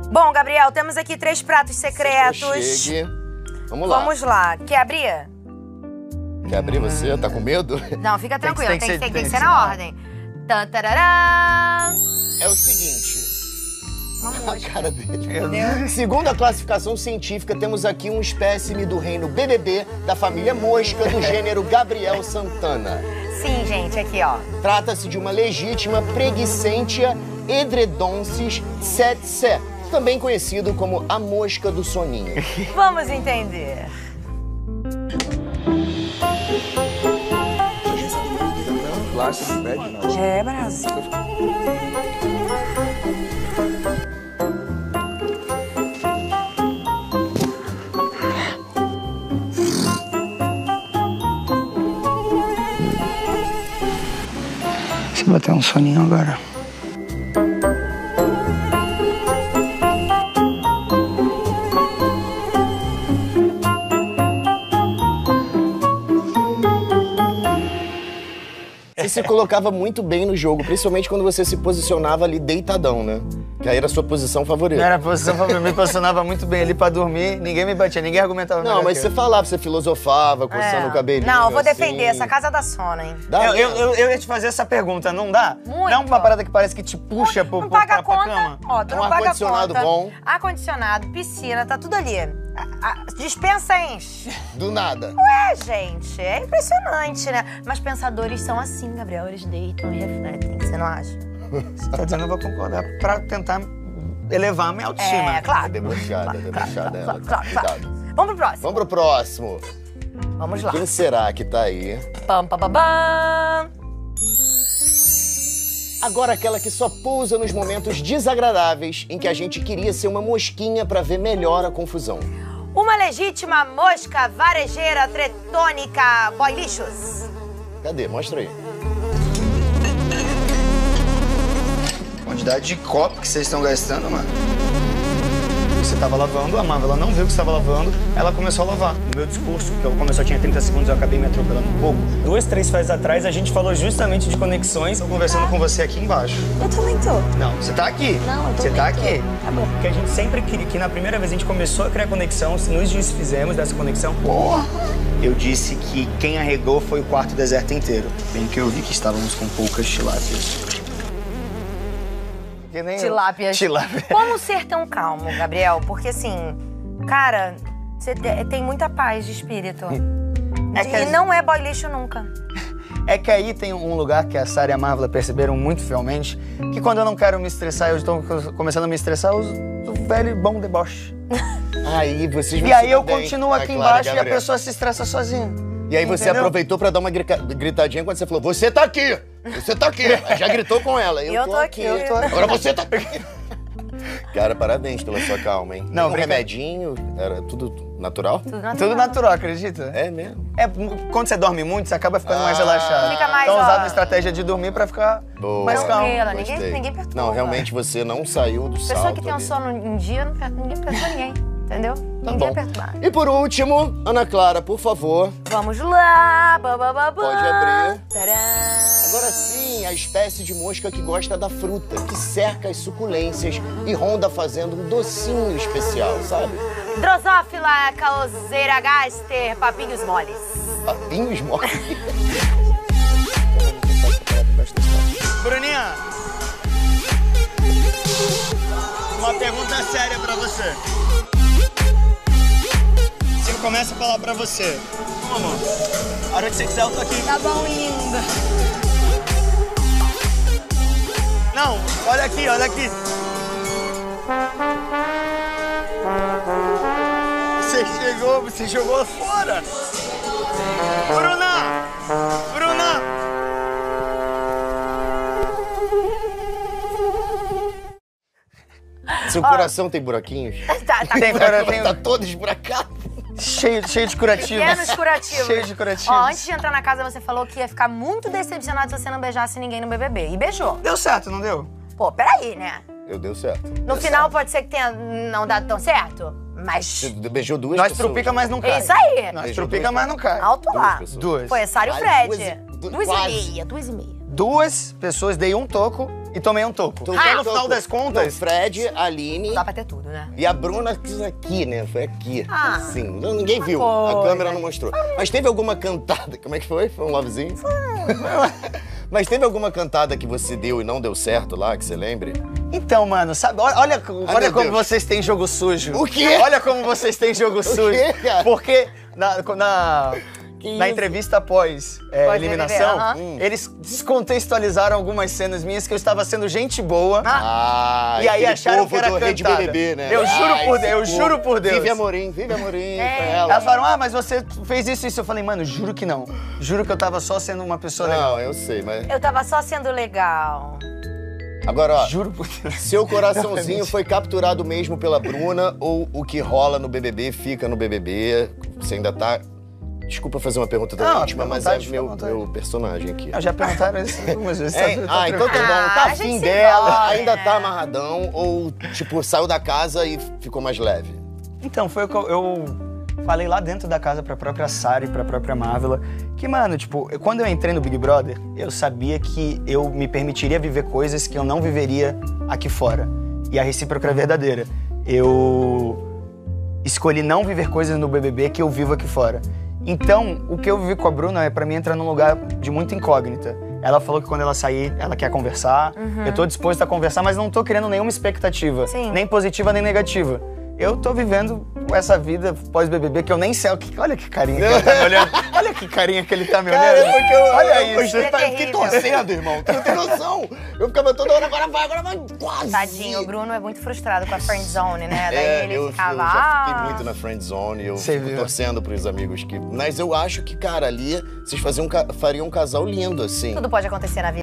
Bom, Gabriel, temos aqui 3 pratos secretos. Chegue. Vamos lá. Vamos lá. Quer abrir? Quer abrir você? Tá com medo? Não, fica tranquilo. Tem que ser na na ordem. Tantarará. É o seguinte. Uma A mosca. cara dele. Segundo a classificação científica, temos aqui um espécime do reino BBB da família mosca do gênero Gabriel Santana. Sim, gente, aqui, ó. Trata-se de uma legítima Preguicentia edredonsis tsetse, também conhecido como a mosca do soninho. Vamos entender. Plástico de pede, não. É, Brasil. Se bater um soninho agora. Você se colocava muito bem no jogo, principalmente quando você se posicionava ali deitadão, né? Que aí era a sua posição favorita. Era a posição favorita, me posicionava muito bem ali pra dormir, ninguém me batia, ninguém argumentava. Não, mas você falava, você filosofava, coçando o cabelinho. Não, eu vou assim. defender. Essa casa dá sono, hein? Dá Eu ia te fazer essa pergunta, não dá? Muito. Dá uma parada que parece que te puxa Não paga a pra conta. cama? Ó, tu Um não paga a ar-condicionado conta. bom. Ar-condicionado, piscina, tá tudo ali. A dispensa enche. Do nada. Gente, é impressionante, né? Mas pensadores são assim, Gabriel. Eles deitam e refletem, você não acha? Você tá dizendo, eu vou concordar pra tentar elevar a minha autoestima. É, claro. É debochada, é debochada ela. Claro. Cuidado. Vamos pro próximo. Vamos pro próximo. Vamos lá. Quem será que tá aí? Pam, pam, pam, pam. Agora aquela que só pousa nos momentos desagradáveis em que a gente queria ser uma mosquinha pra ver melhor a confusão. Uma legítima mosca varejeira tretônica boy lixos. Cadê? Mostra aí. Quantidade de copo que vocês estão gastando, mano. Você tava lavando, a Marvel, ela não viu que você tava lavando, ela começou a lavar. No meu discurso, que eu começou, tinha 30 segundos, eu acabei me atropelando um pouco. 2, 3 fases atrás, a gente falou justamente de conexões. Tô conversando com você aqui embaixo. Eu também tô. Não, você tá aqui. Não, eu tô Você tá bem, tô. aqui. Tá bom. Porque a gente sempre queria, que na primeira vez a gente começou a criar conexão, nos desfizemos dessa conexão. Porra! Eu disse que quem arregou foi o quarto deserto inteiro. Bem que eu vi que estávamos com poucas tilápias. Tilápias. Tilápia. Como ser tão calmo, Gabriel? Porque assim, cara, você tem muita paz de espírito. E não é boy lixo nunca. É que aí tem um lugar que a Sarah e a Marvel perceberam muito fielmente, que quando eu não quero me estressar, eu estou começando a me estressar, eu uso o velho e bom deboche. Aí vocês E aí eu continuo aqui embaixo e a pessoa se estressa sozinha. E aí você Entendeu? aproveitou pra dar uma gritadinha quando você falou, você tá aqui! Você tá aqui! Aí já gritou com ela. Eu tô aqui. eu tô aqui. Agora você tá aqui. Cara, parabéns pela sua calma, hein? Não, Um remedinho, era tudo natural? Tudo natural, acredita? É mesmo? É, quando você dorme muito, você acaba ficando mais relaxado. Fica mais, então ó, usava a estratégia de dormir pra ficar Boa. mais calmo. Tranquila, Gostei. ninguém perturba. Não, realmente você não saiu do salto. Pessoa que tem um ali. sono em dia, ninguém perturba ninguém, entendeu? Tá Ninguém bom. perturba. E por último, Ana Clara, por favor. Vamos lá! Pode abrir. Tcharam. Agora sim, a espécie de mosca que gosta da fruta, que cerca as suculências e ronda fazendo um docinho especial, sabe? Drosófila caoseira gaster, papinhos moles. Papinhos moles. Bruninha, uma pergunta séria pra você. Se eu começo a falar pra você, amor, a hora que você quiser eu tô aqui. Tá bom, linda. Não, olha aqui, olha aqui. Você jogou fora. Bruna! Bruna! Seu coração tem buraquinhos? Tá Tá todo esburacado. Cheio de curativos. pequenos curativos. Cheio de curativos. Ó, antes de entrar na casa, você falou que ia ficar muito decepcionado se você não beijasse ninguém no BBB. E beijou. Deu certo, não deu? Pô, peraí, né? Deu certo. No final pode ser que tenha não dado tão certo, mas... Você beijou duas Nós pessoas. trupica, mas não cai. É isso aí. Nós Beijou trupica, duas mas não cai. Alto lá. pessoas. Duas. Foi a Sara e o Quase Fred. duas- Duas e quase. meia, duas e meia. Duas pessoas, dei um toco e tomei um toco. Então, no final das contas... Não, Fred, a Aline... Dá pra ter tudo, né? E a Bruna quis aqui, né? Foi aqui. Ah. Assim. Ninguém viu. A câmera não mostrou. Mas teve alguma cantada... Como é que foi? Foi um lovezinho? Mas teve alguma cantada que você deu e não deu certo lá, que você lembre? Então, mano, sabe? Olha como vocês têm jogo sujo. O quê? Olha como vocês têm jogo sujo. quê, cara? Porque na entrevista após eliminação, eles descontextualizaram algumas cenas minhas que eu estava sendo gente boa. Ah, e aí aquele acharam povo que era do Rede cantada. BBB, né? Eu juro por Deus. Vive Amorim pra ela. Elas falaram, mas você fez isso. Eu falei, mano, juro que não. Juro que eu tava só sendo uma pessoa legal. Não, eu sei, mas... Eu tava só sendo legal. Agora, ó, Juro por Deus. seu coraçãozinho foi capturado mesmo pela Bruna ou o que rola no BBB fica no BBB? Você ainda tá... Desculpa fazer uma pergunta tão íntima, mas é meu personagem aqui. Já perguntaram isso algumas vezes. Então tá bom. Tá afim dela, ainda tá amarradão ou, tipo, saiu da casa e ficou mais leve? Então, foi o que eu falei lá dentro da casa pra própria Sara e pra própria Marvela, que, mano, tipo, quando eu entrei no Big Brother, eu sabia que eu me permitiria viver coisas que eu não viveria aqui fora. E a recíproca é verdadeira. Eu escolhi não viver coisas no BBB que eu vivo aqui fora. Então, o que eu vivi com a Bruna é pra mim entrar num lugar de muita incógnita. Ela falou que quando ela sair, ela quer conversar. Eu tô disposto a conversar, mas não tô criando nenhuma expectativa. Sim. Nem positiva, nem negativa. Eu tô vivendo essa vida pós-BBB que eu nem sei. Olha que carinha que ele tá me olhando. Olha que carinha que ele tá me olhando. Olha isso. é Eu fiquei torcendo, irmão. Tu não tem noção. Eu ficava toda hora, agora vai, quase. Tadinho, o Bruno é muito frustrado com a friend zone, né? Daí ele eu ficava... já fiquei muito na friend zone. Eu Você fico viu? torcendo pros amigos que... Mas eu acho que, cara, ali vocês fariam um casal lindo, assim. Tudo pode acontecer na vida.